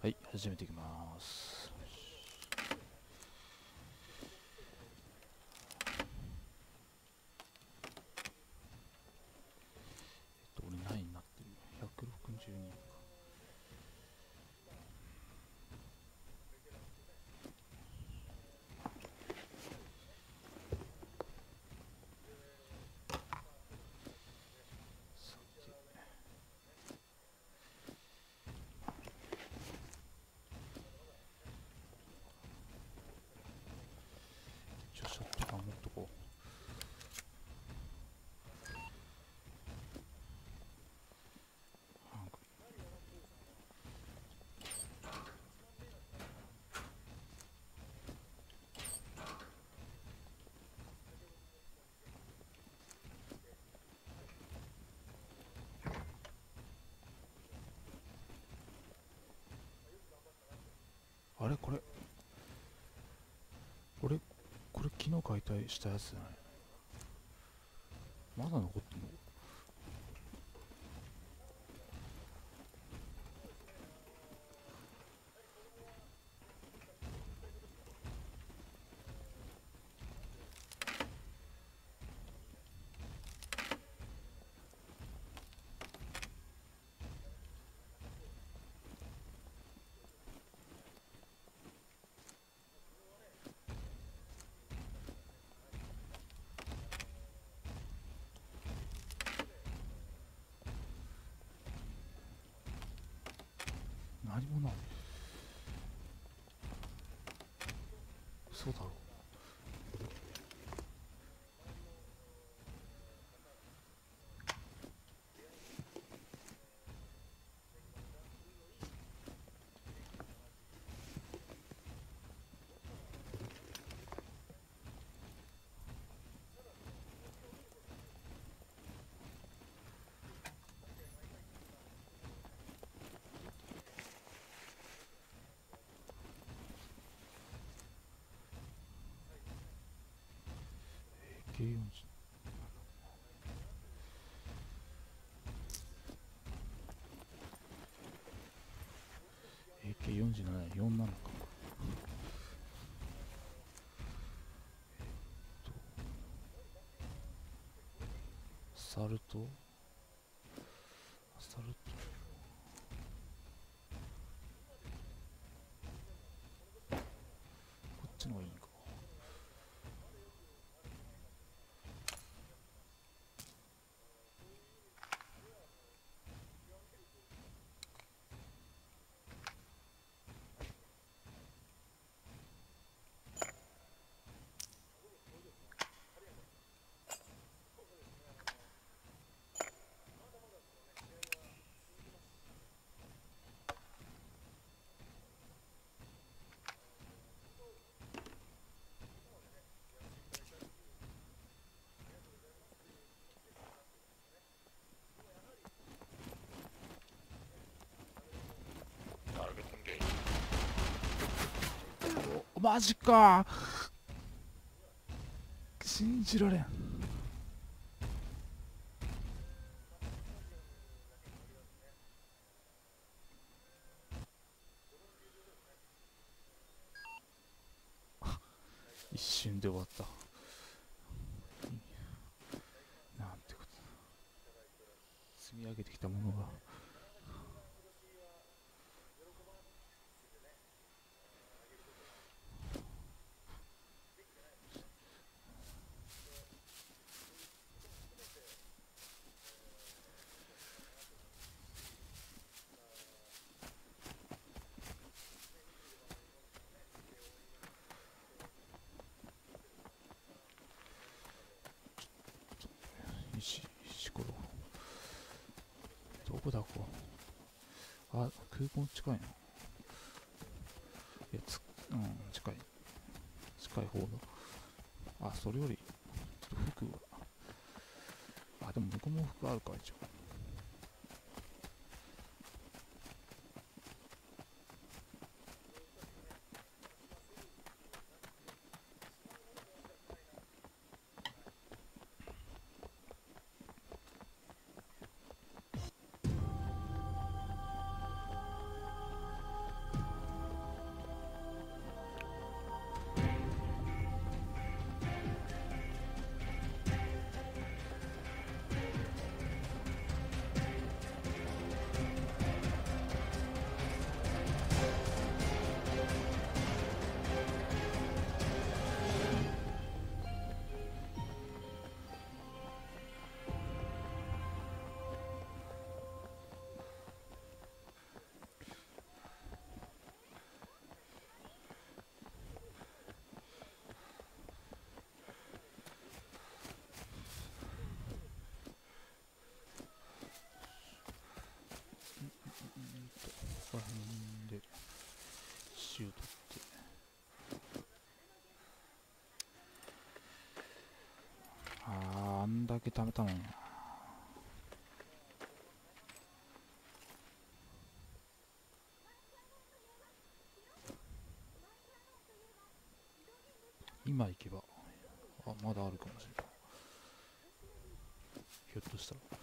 はい、始めていきます。俺何位になってる ?162。さて、一応ショットガン持っとこう。あれこれこれ昨日解体したやつじゃない？まだ残ってんの？何もない。嘘だろ。AK40。AK47、4なのか。サルトサルトこっちの方がいいんか。マジかー、信じられん。一瞬で終わった。なんてことだ。積み上げてきたものが。石ころどこだここ。あ、空港近いな。いや近い方だ。あ、それよりちょっと服は、あ、でも向こうも服あるか一応。 石を取ってあんだけ貯めたのにな。今行けばまだあるかもしれない。ひょっとしたら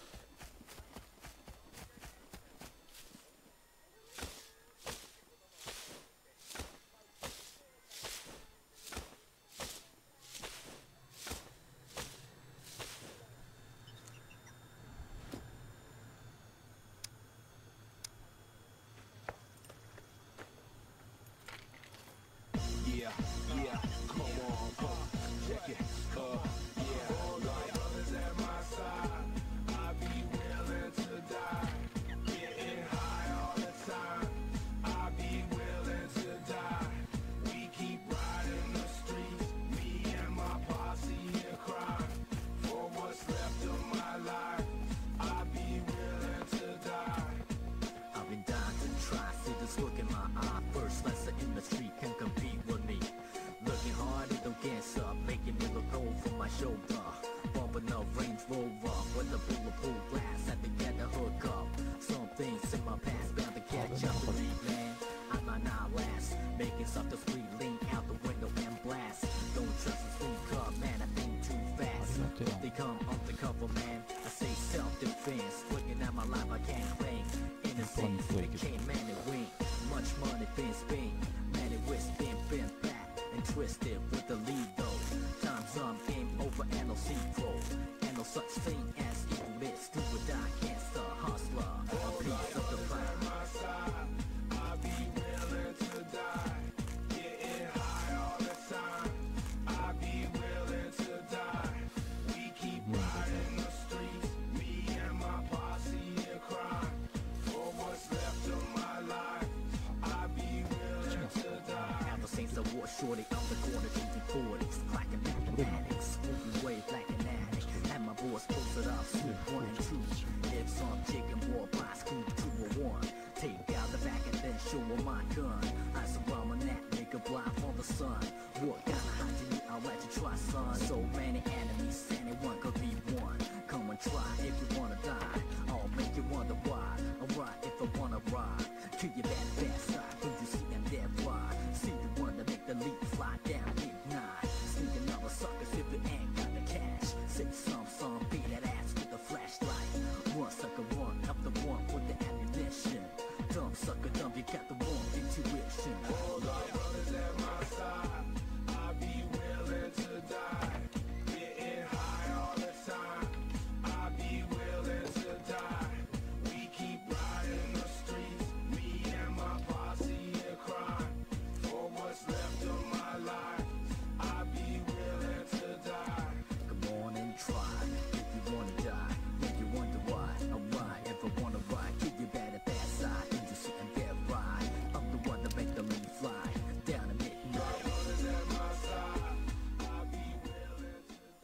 Shorty on the corner, drinking 40s, clacking mathematics, smoking way like an addict. And my boys posted up, swoop 1 and 2. If some chicken war by scoop 2 or 1. Take out the back and then show 'em my gun. I surround my neck, make a blind from the sun. What kind of hunting you I'd like to try, son? So many enemies, anyone could be one. Come and try if you wanna die. I'll make you wonder why. Alright if I wanna ride. Kill your bad side, don't you see I'm dead fly? See the one that make the leap fly down midnight. Sneak another suckers if you ain't got the cash. Say some, beat that ass with a flashlight. One sucker run up the one with the ammunition. Dumb sucker dumb, you got the wrong intuition. All our brothers at my side, I'll be willing to die. Getting high all the time, I'll be willing to die. We keep riding the streets, me and my posse in crime. For what's left of my life, I'll be willing to die. Come on and try, if you wanna die, if you wonder why. Alright, if I wanna ride, keep your bad at that side. And you see and get right, I'm the one that make the leaf fly. Down at midnight, brothers at my side, I'll be willing to die.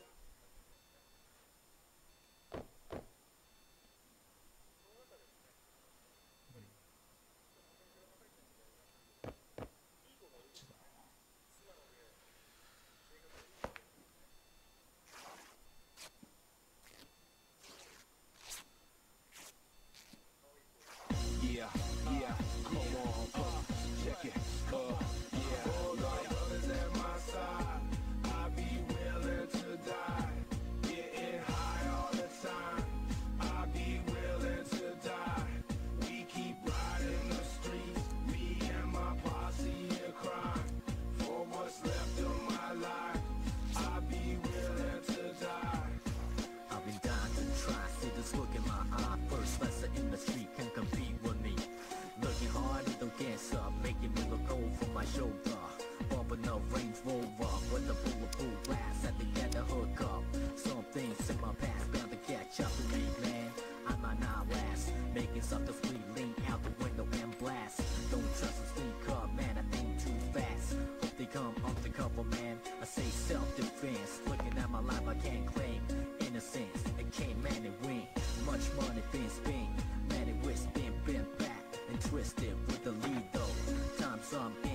Yeah, come on, check it, yeah. All our brothers at my side, I'll be willing to die. Getting high all the time, I'll be willing to die. We keep riding the streets, me and my posse in crime. For what's left of my life, I'll be willing to die. I've been dying to try, see this look in my eye. First lesson in the street can compete with me. Looking hard, it don't guess up, making me look old from my shoulder. Bumping up Range Rover with the bulletproof glass at the end of hook up. Some things in my past bound to catch up to me, man. I might not last, making something sweet, lean out the window and blast. Don't trust a sneaker, man, I think too fast. Hope they come up to cover, man. I say self-defense, looking at my life, I can't claim innocence. It came, man, it went. Much money been spent, man, it was been back and twisted with the lead though. Times I'm in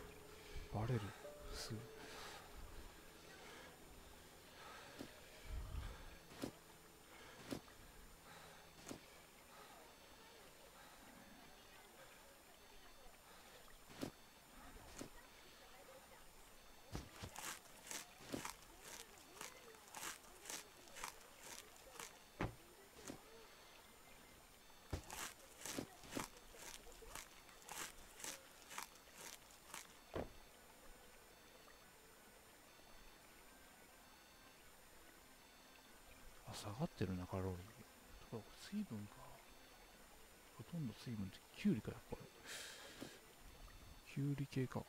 バレるすぐ。下がってるな、カロリー。とか水分か。ほとんど水分ってキュウリか、やっぱり。キュウリ系か。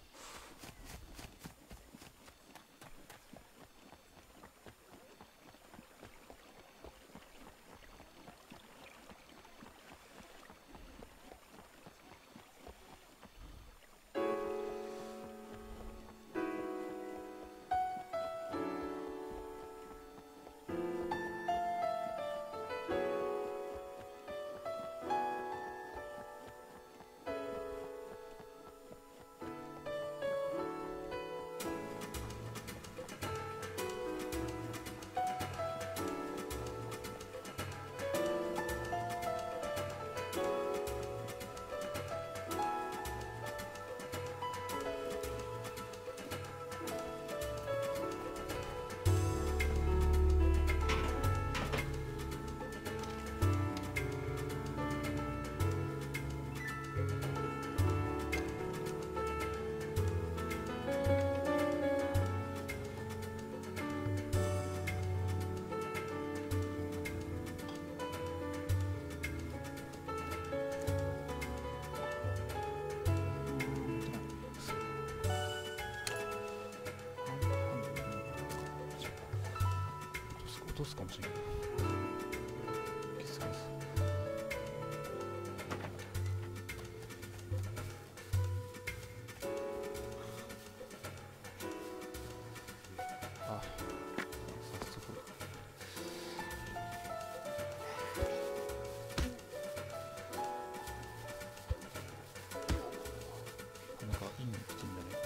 落とすかもしれない。消す消す。あ、早速。なんかいいの来てんだね。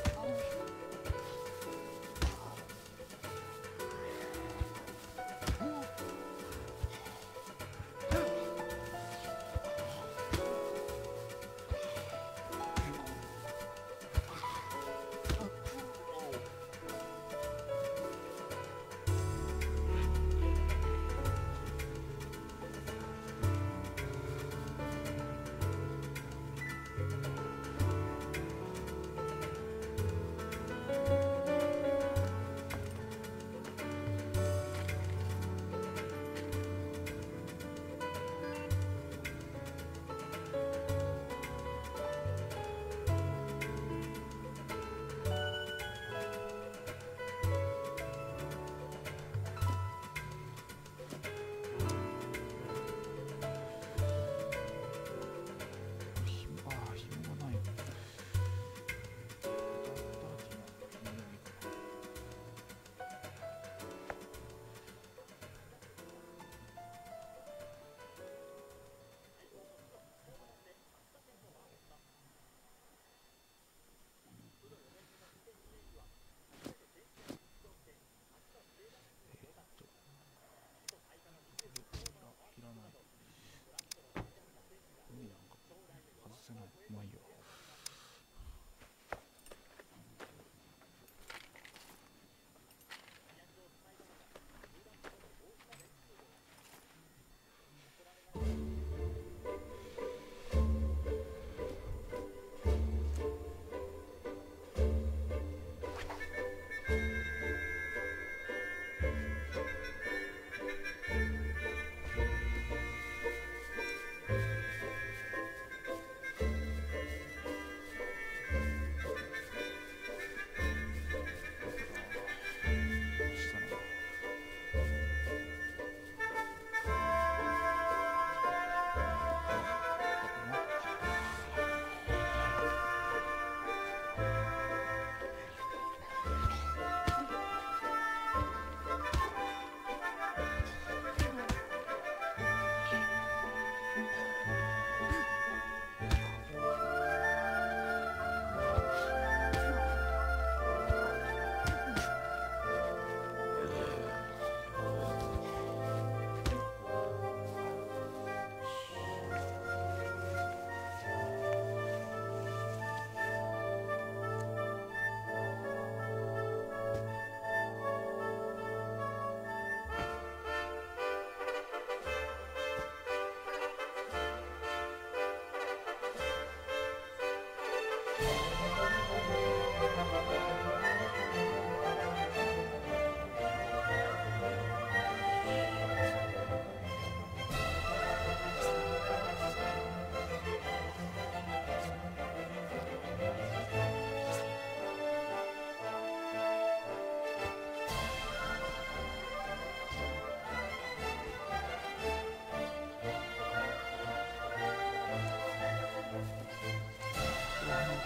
まあいいよ。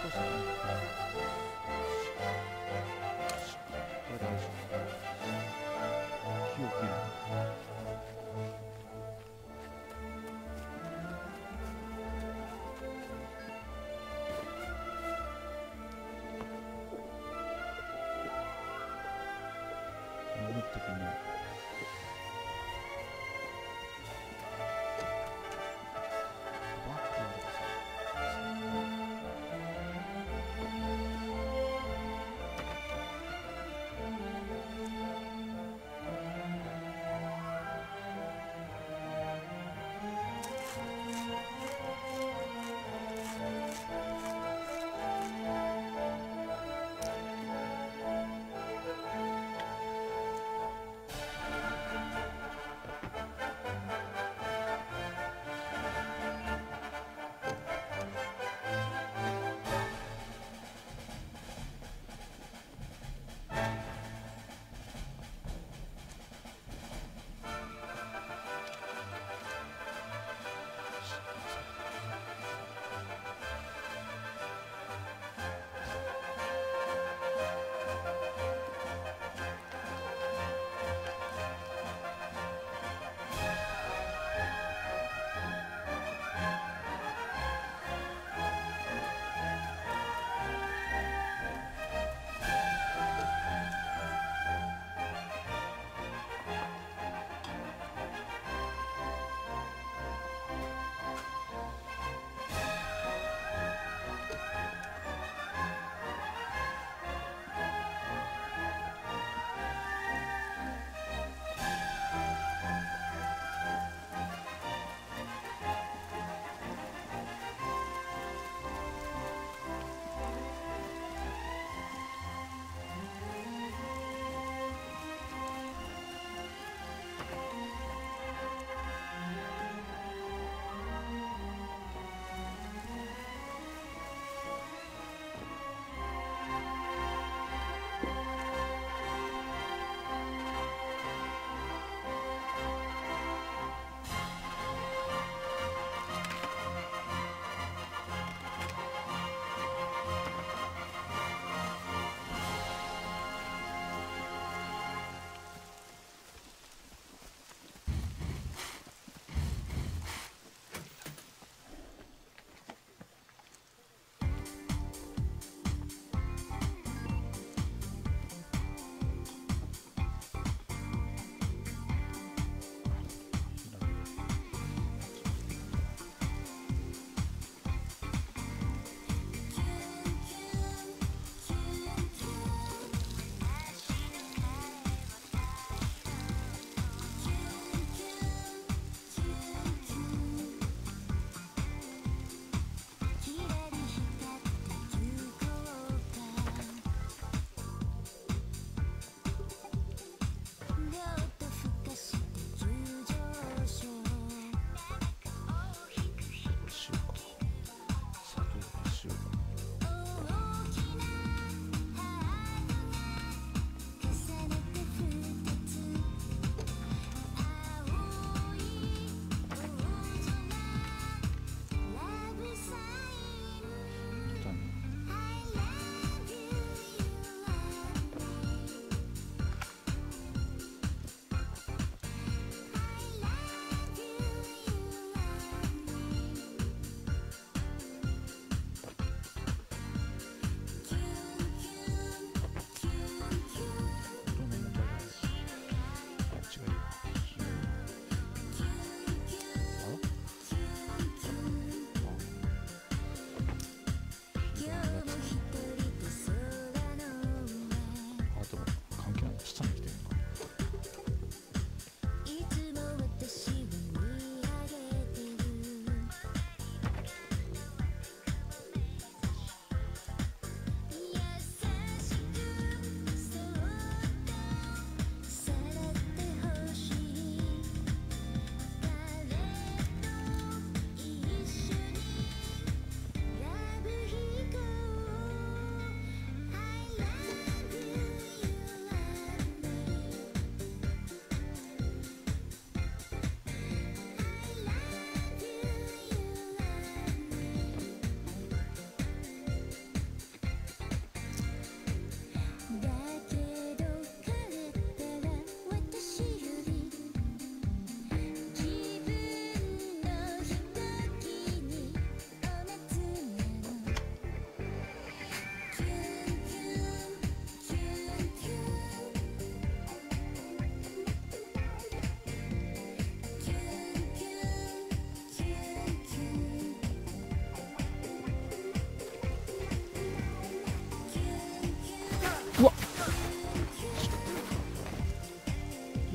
としたらこれ大丈夫。木を切る。潜ってくね。バックあるかさ。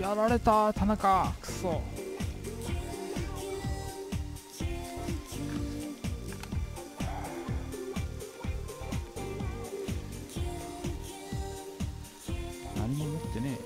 やられた田中くそ。何も持ってねえよ。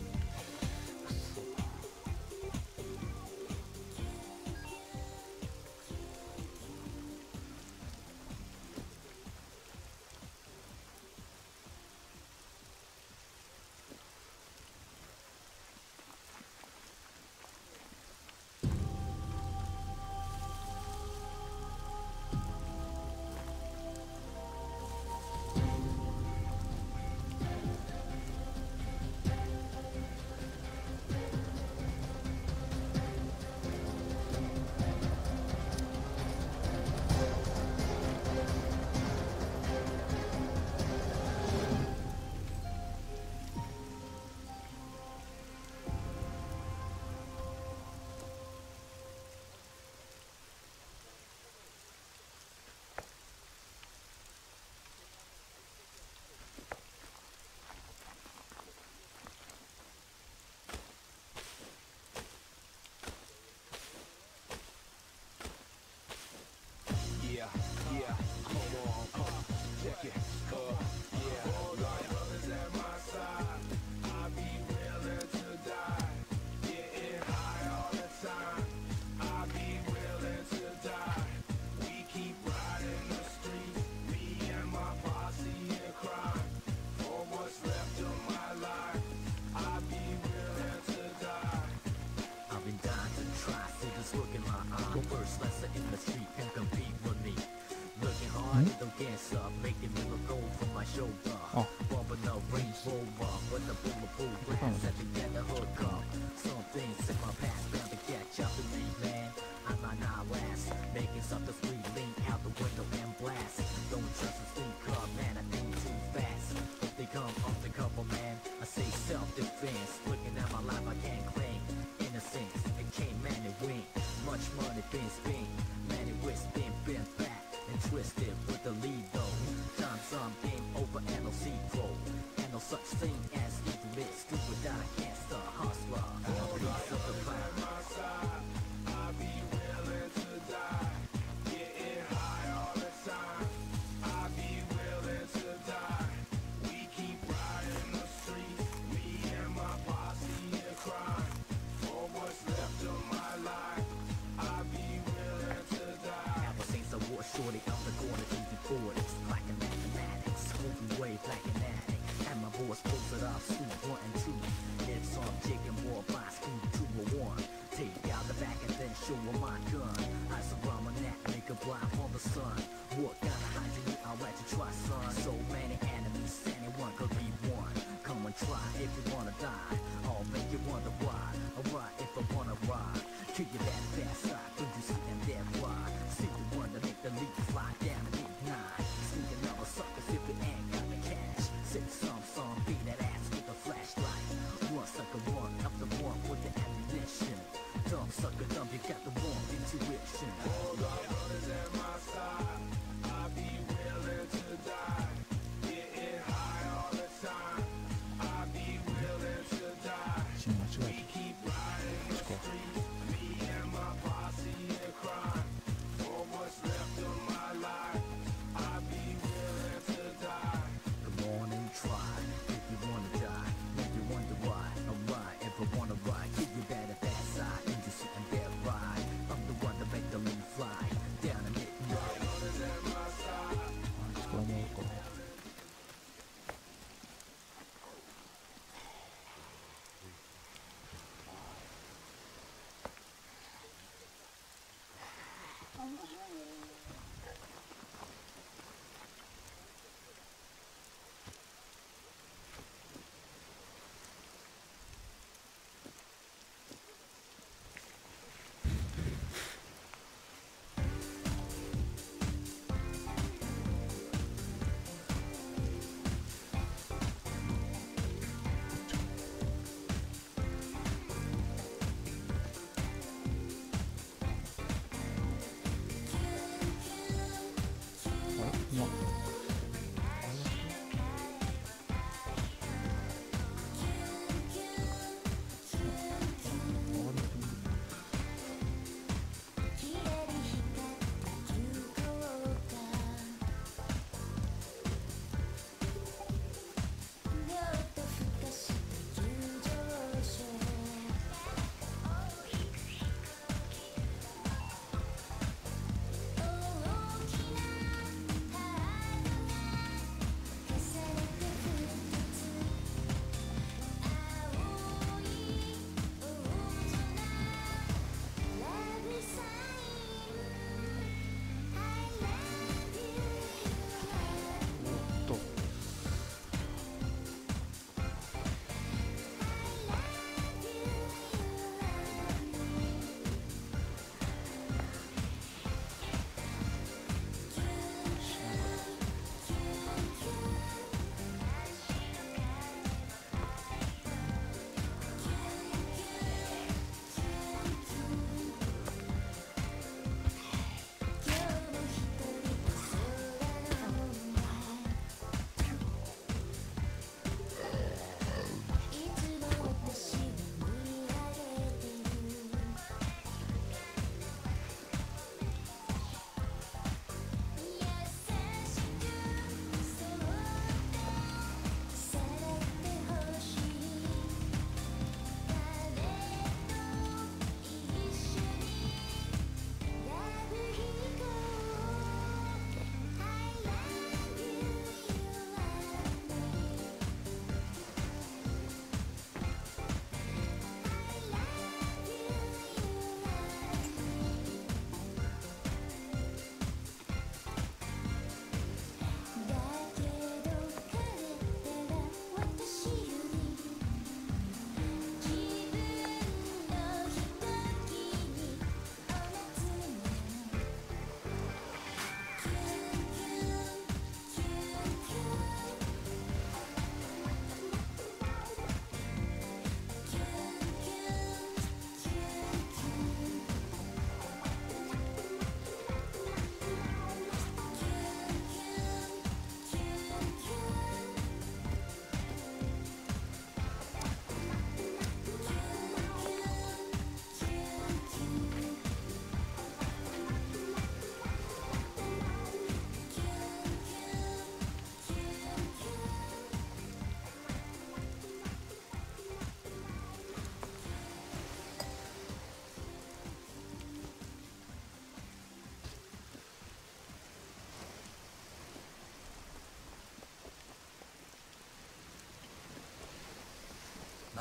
Yeah, yeah, come on, check it, yeah, like others at my side, I be willing to die, getting high all the time, I be willing to die, we keep riding the streets, me and my posse in crime, for what's left of my life, I be willing to die. I've been dying to try, see this look in my eye. First lesson in the street can compete with me. Looking hard, don't answer, making me look gold from my shoulder. Oh. Bumping the Range Rover, with the bulletproof glass at the end of hook up. Some things in my past bound to catch up to me, man. I might not last, making something sweet, lean out the window and blast. Don't trust a sneak car, man, I think too fast. If they come off the cover, man, I say self-defense. Looking at my life, I can't claim innocence. It came, man, it went. Much money been spent, man, it was been back and twisted with the lead though. Time some game over and no pro. And no such thing as evil is. Do or die against the hustler. A piece of the pie. My side, I be willing to die, getting high all the time, I be willing to die, we keep riding the streets, me and my posse in crime, for what's left of my life, I be willing to die. Ever since I was shorty out the corner easy 40s, like a mathematics, moving way like an addict. And my boys posted up, school 1 and 2. It's on chicken war by school 201. Take out the back and then show 'em my gun. Eyes around my neck, make a blind from the sun. What kind of hide you? I'll let you try, son. So many enemies, anyone could be one. Come and try if you wanna die. I'll make you wonder why. Alright, if I wanna ride, kick your that fast side. Don't you see them there fly? See the one that make the leap fly down and ignite. Sneaking other suckers if you ain't got the cash. Six some, beat that ass with a flashlight. One sucker, one up the one with the ammunition. Dumb sucker, dumb, you got the wrong intuition. All the brothers at my side, I be willing to die, getting high all the time, I be willing to die, 死に間違 we え keep riding the streets, me and my posse in crime, for what's left of my life, I be willing to die. Come on and try if you wanna die. If you wonder why, alright. If I wanna ride, give you better fast side. And you see I'm dead right. I'm the one that make the leaf fly down at midnight. Brothers at my side, た。使わないか。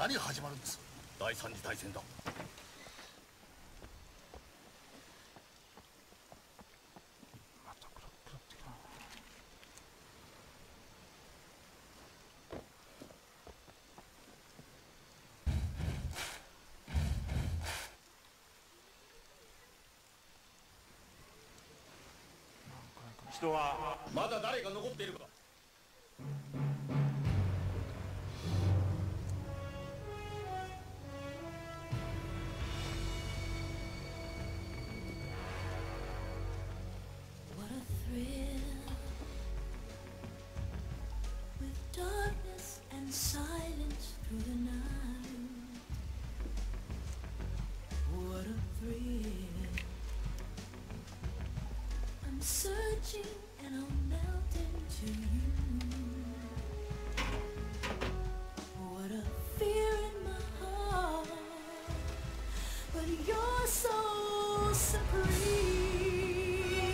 何が始まるんです？第三次大戦だ。 また暗くなってきたな。 人はまだ誰が残っているか。 What a thrill with darkness and silence through the night. What a thrill. I'm searching and I'll melt into you. What a fear in my heart, but you're so supreme.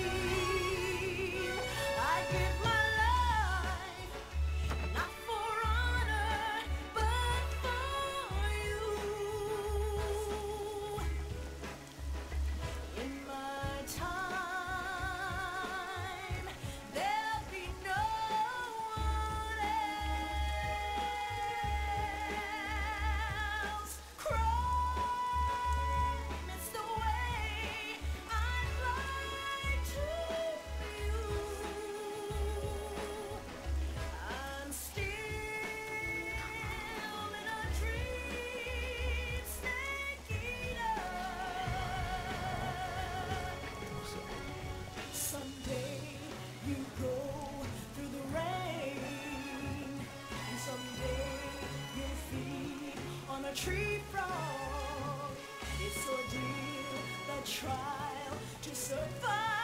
I give my life, not for honor, but for you. In my time, there'll be no one else. Crime is the way I'd like to you. I'm still in a dream, snake eater. Someday you go through the rain, and someday you'll feed on a tree frog. It's ordeal, the trial to survive.